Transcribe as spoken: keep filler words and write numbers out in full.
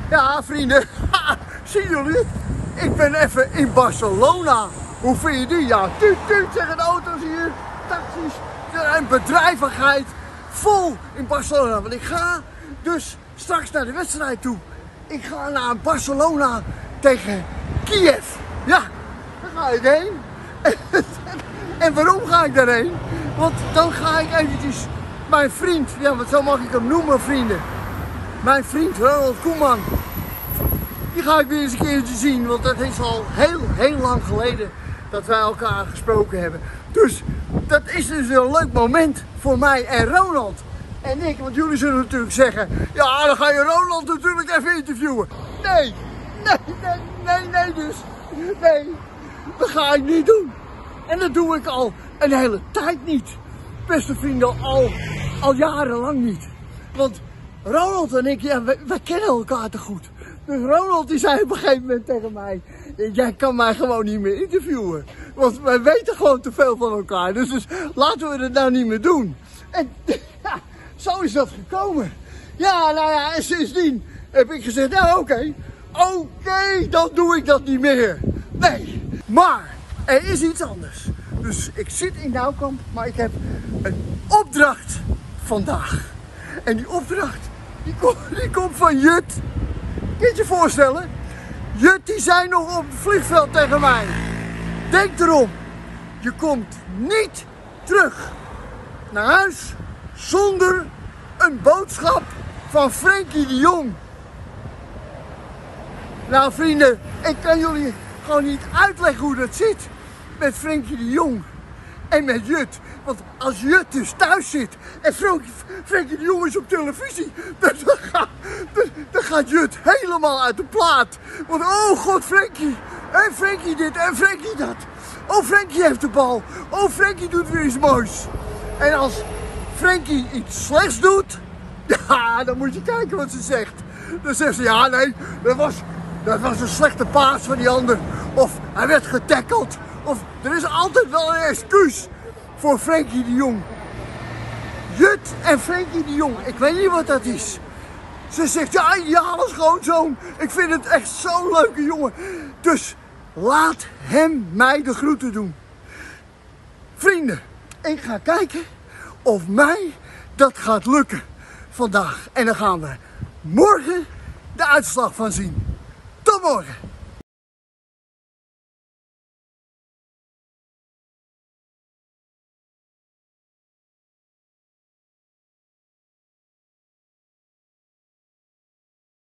Ja, vrienden, zien jullie? Ik ben even in Barcelona. Hoe vind je die? Ja, tuut, tuut, zeggen auto's hier, taxis, en bedrijvigheid vol in Barcelona. Want ik ga dus straks naar de wedstrijd toe. Ik ga naar Barcelona tegen Kiev. Ja, daar ga ik heen. En waarom ga ik daarheen? Want dan ga ik eventjes mijn vriend, ja, wat zo mag ik hem noemen, vrienden. Mijn vriend Ronald Koeman. Die ga ik weer eens een keertje zien, want dat is al heel, heel lang geleden dat wij elkaar gesproken hebben. Dus dat is dus een leuk moment voor mij en Ronald. En ik, want jullie zullen natuurlijk zeggen, ja, dan ga je Ronald natuurlijk even interviewen. Nee, nee, nee, nee, nee dus. Nee, dat ga ik niet doen. En dat doe ik al een hele tijd niet. Beste vrienden, al, al jarenlang niet. Want Ronald en ik, ja, wij, wij kennen elkaar te goed. Dus Ronald die zei op een gegeven moment tegen mij, jij kan mij gewoon niet meer interviewen. Want wij weten gewoon te veel van elkaar. Dus, dus laten we het nou niet meer doen. En ja, zo is dat gekomen. Ja, nou ja, en sindsdien heb ik gezegd, nou oké, okay, oké, okay, dan doe ik dat niet meer. Nee, maar er is iets anders. Dus ik zit in Douwkamp, maar ik heb een opdracht vandaag. En die opdracht, die, kom, die komt van Jut. Kun je je voorstellen? Jut die zei nog op het vliegveld tegen mij. Denk erom, je komt niet terug naar huis zonder een boodschap van Frenkie de Jong. Nou vrienden, ik kan jullie gewoon niet uitleggen hoe dat zit met Frenkie de Jong en met Jut. Want als Jut dus thuis zit en Frenkie, Frenkie de Jong is op televisie, dan, dan, gaat, dan, dan gaat Jut helemaal uit de plaat. Want oh god, Frenkie, en Frenkie dit en Frenkie dat. Oh, Frenkie heeft de bal. Oh, Frenkie doet weer iets moois. En als Frenkie iets slechts doet, ja, dan moet je kijken wat ze zegt. Dan zegt ze, ja nee, dat was, dat was een slechte paas van die ander. Of hij werd getackeld. Of er is altijd wel een excuus voor Frenkie de Jong. Jut en Frenkie de Jong, ik weet niet wat dat is. Ze zegt, ja, ideale schoonzoon. Ik vind het echt zo'n leuke jongen. Dus laat hem mij de groeten doen. Vrienden, ik ga kijken of mij dat gaat lukken vandaag. En dan gaan we morgen de uitslag van zien. Tot morgen.